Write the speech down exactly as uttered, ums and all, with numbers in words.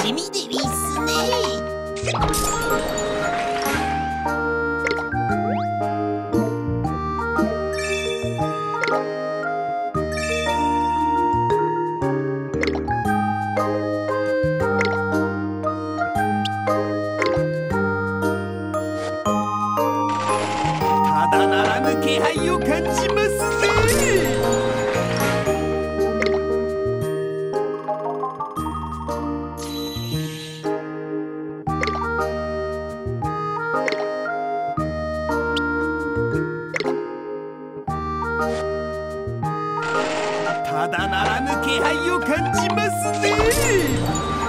味でうぃすね。 ただならぬ気配を感じますぜ。ただならぬ気配を感じますぜ。